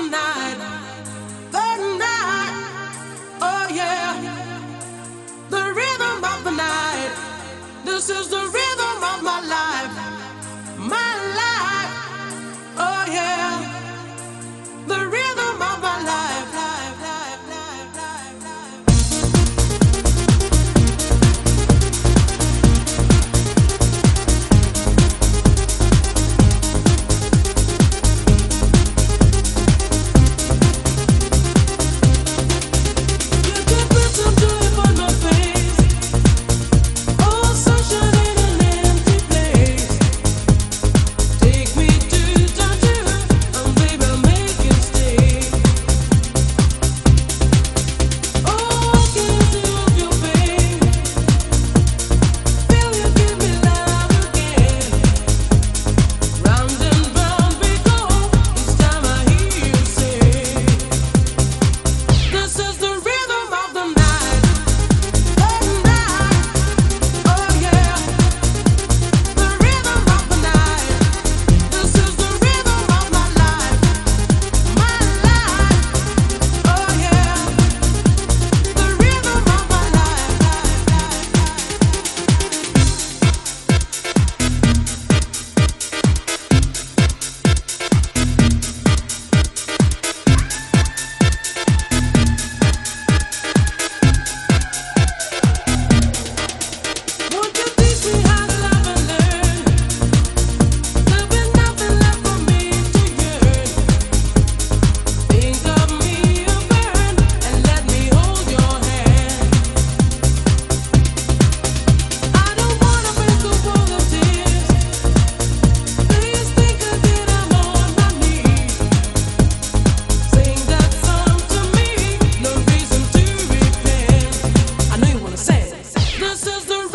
night, the night, oh yeah, the rhythm of the night. This is the rhythm of my life, oh yeah, the rhythm of my life, life, life, life, life, life. This is the